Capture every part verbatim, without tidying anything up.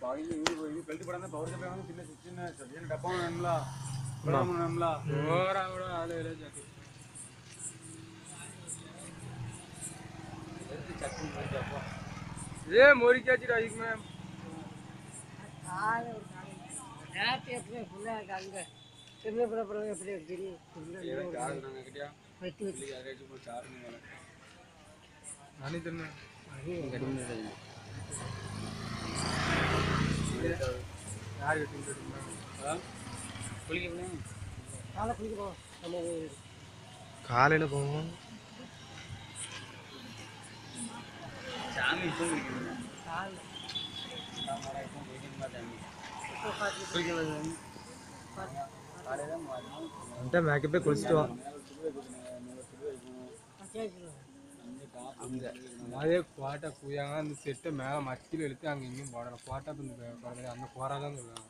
belt படம் power supply வந்து சின்ன சின்ன சின்ன டப்பா வேணும்ல வேணும்ல ஓவரா கூட ஆளு இல்ல ஜாக்கி சட்னி போயிட்டு அப்போ ये मोरी क्या चीज आई में கால ஒரு கால நேத்து எப்பவே புள்ள அங்க திரும்ப புள்ள புள்ள எப்படி எடுத்துறீ புள்ள ये चार नांगा कटिया வெட்டி வெட்டி यार जो को चार नहीं वाला नानी तन्ने गड़ी में है यार ये तुम तुम हां कुल के नहीं கால குளிக்க போ நம்ம காலையில போவோம் சாமி தூங்கிட்டு கால हमारा इसमें वेटिंग में जाएंगे இப்போ பாத்து कुल के जाएंगे काले தான் అంటే మేకప్ కులిచిட்டு వా அதே குவாட்டா கூயாங்க அந்த செட்டை மேலே மத்தியில் எடுத்து அங்கே இங்கேயும் போடணும் குவாட்டா இந்த அந்த குவாரா தான் சொல்லுவாங்க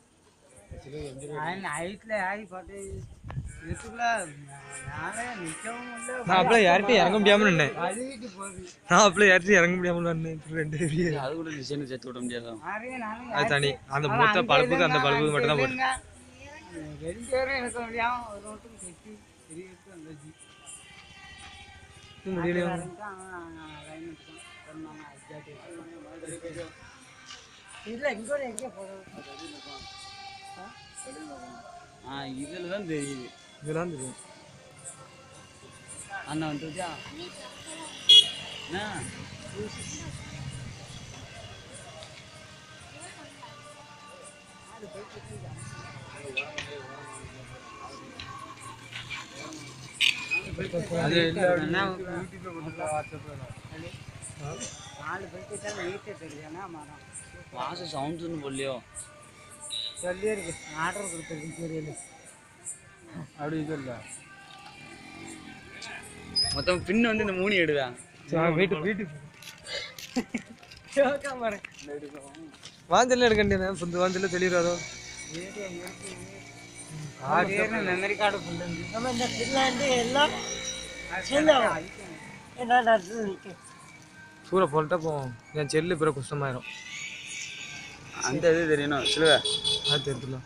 நைட்ல ஆகி பாட்டு இதுக்குள்ள நானே நிற்கவும் இல்லை நான் அப்படியே யார்கிட்டையும் இறங்க முடியாமல் நின்னேன் அழுகிட்டு போகுது நான் அப்படியே யார்கிட்டையும் இறங்க முடியாமல் நின்னேன் ரெண்டு பேரும் அது கூட டிசைன் சேர்த்து விட முடியாது நிறைய நானும் அது தனி அந்த மொத்த பல்புக்கு அந்த பல்புக்கு மட்டும் தான் போட்டு ரெண்டு பேரும் எனக்கு முடியாம ஒரு நோட்டுக்கு கட்டி பெரிய வந்துச்சு முடியலையா இல்லை இங்கோட எங்கே போகிறோம் ஆ இதில் தான் தெரியுது இதெல்லாம் தெரியும் அண்ணா வந்துச்சா என்ன அது நாலு பேருக்கு தான் நீட்டே தெரியுதுன்னா மரம் வாச சவுண்ட்ஸ்னு போடலையோ சொல்லியே இருக்கு ஆர்டர் கொடுத்துருக்கு தெரியல அப்படி இது இல்லை மொத்தம் பின் வந்து இந்த மூணு எடுதா வீட்டு வீட்டுக்கு மரம் வாஞ்சல் எடுக்க வேண்டியது புந்து வாஞ்சல் தெளிவாதோ மெமரி கார்டு ஃபுல்லு நம்ம இந்த பின்லாண்டு எல்லாம் என்ன சூறை போட்டா போவோம் என் செல்லு பிற குஷ்டமாயிரும் அந்த இது தெரியணும் சொல்லுவ அது தெரியல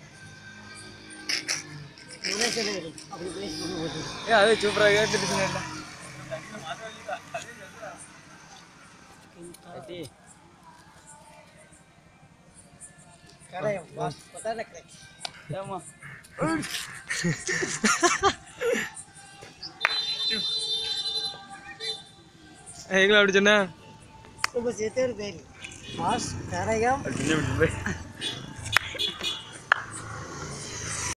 ஏ அது சூப்பராக கேட்டுட்டு ஏமா எங்களை அப்படி சொன்ன சேர்த்து பேர் மாஸ் கரையம்